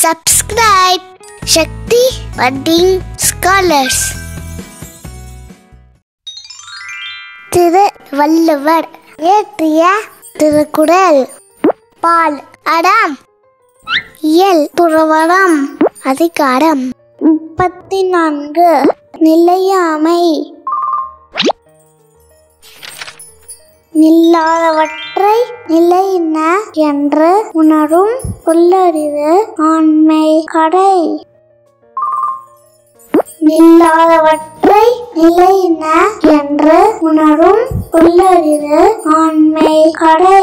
Subscribe Shakthi Budding Scholars. Thiruvalluvar இயற்றிய திருக்குறள். பால் அடம் இயல் றவறம அதிகாரம் 34 நிலையாமை. நில்லாதவற்றை நிலையின என்று உணரும் புல்லறிவு ஆண்மை கடை. நில்லாதவற்றை நிலையின என்று உணரும் புல்லறிவு ஆண்மை கடை.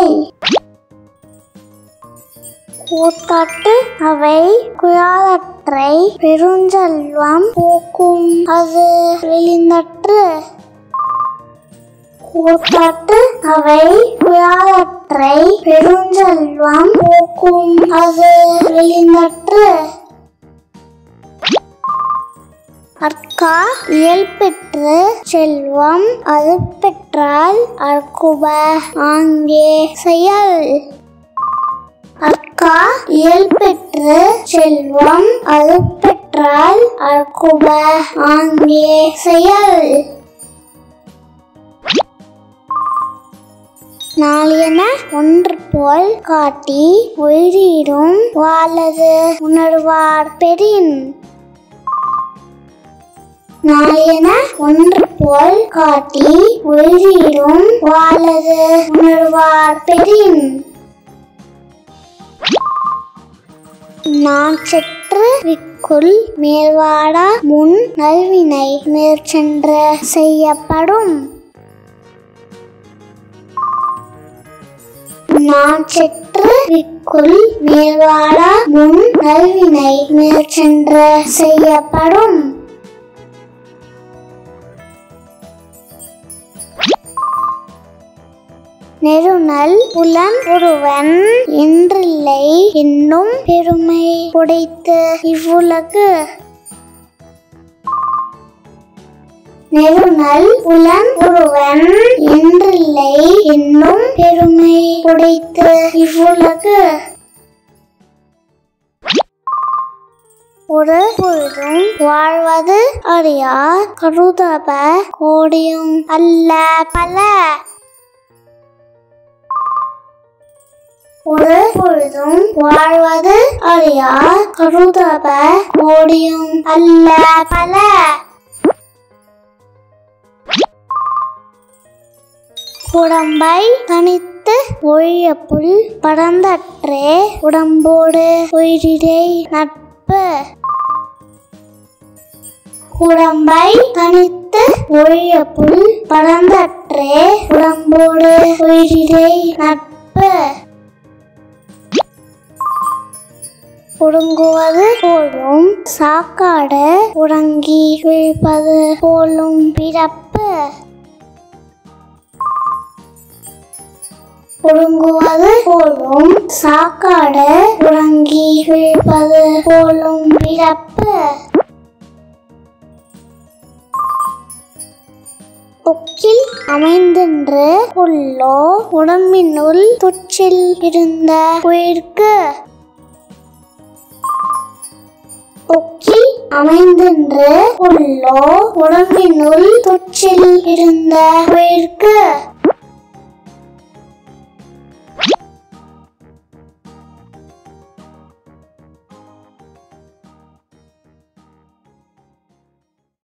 கூத்தாட்டு அவை குயாதற்றை பெருஞ்செல்வம் போக்கும் அது வெளிந்தற்று. கூத்தாட்டு அவை குயாதற்றை பெருஞ்செல்வம் போக்கும் அது வெளிந்தற்று. அற்கா இயல் பெற்று செல்வம் அது பெற்றால் அற்குப ஆங்கே செயல். அற்கா இயல் பெற்று செல்வம் அது பெற்றால் அற்குப ஆங்கே செயல். நாளியன ஒன்று போல் காட்டி உயிரிடும் வாழது உணர்வார் பெறின். நாளியன ஒன்று போல் காட்டி உயிரிடும் வாழது உணர்வார் பெறின். நான் சென்று விக்குள் மேல்வாடா முன் நல்வினை மேற்சென்று செய்யப்படும். நான் சென்று விக்குள் மேல்வாடா முன் நல்வினை மேற்சென்று செய்யப்படும். நெருநல் புலன் ஒருவன் என்றில்லை என்னும் பெருமை உடைத்து இவ்வுலகு. நெருநல் புலன் ஒருவன் என்றில்லை என்னும் பெருமை உடைத்து இவ்வுலகு. ஒரு பொழுதும் வாழ்வது அறியார் கருதப கோடியும் அல்ல பல. ஒரு பொழுதும் வாழ்வது அறியார் கருதப கோடியும் அல்ல பல. உடம்பை தனித்து ஒழிய புல் பரந்தற்றே உடம்போடு உயிரிடை நட்பு. உடம்பை தனித்து ஒழிய புல் பரந்தற்றே உடம்போடு உயிரிடை நட்பு. உறங்குவது போலும் சாக்காடு உறங்கி விழிப்பது போலும் பிறப்பு. உறங்குவது போலும் சாக்காடு உறங்கி விழிப்பது போலும் பிறப்பு. ஒக்கில் அமைந்தென்று உள்ளோ உடம்பினுள் துச்சில் இருந்த உயிர்க்கு. ஒக்கில் அமைந்தென்று உள்ளோ உடம்பினுள் துச்சில் இருந்த உயிர்க்கு.